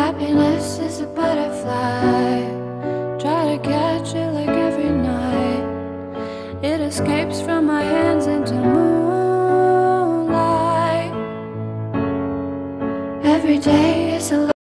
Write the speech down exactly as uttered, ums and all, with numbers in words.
Happiness is a butterfly, try to catch it like every night. It escapes from my hands into moonlight. Every day is a